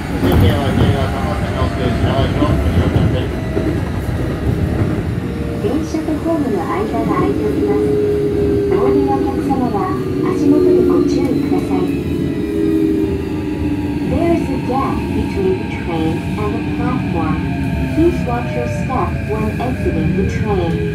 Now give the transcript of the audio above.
電車は JR 高崎の停止長井のご利用ください。 電車とホームの間が空いております。お降りのお客様は足元にご注意ください。There is a gap between the train and the platform. Please watch your step when exiting the train.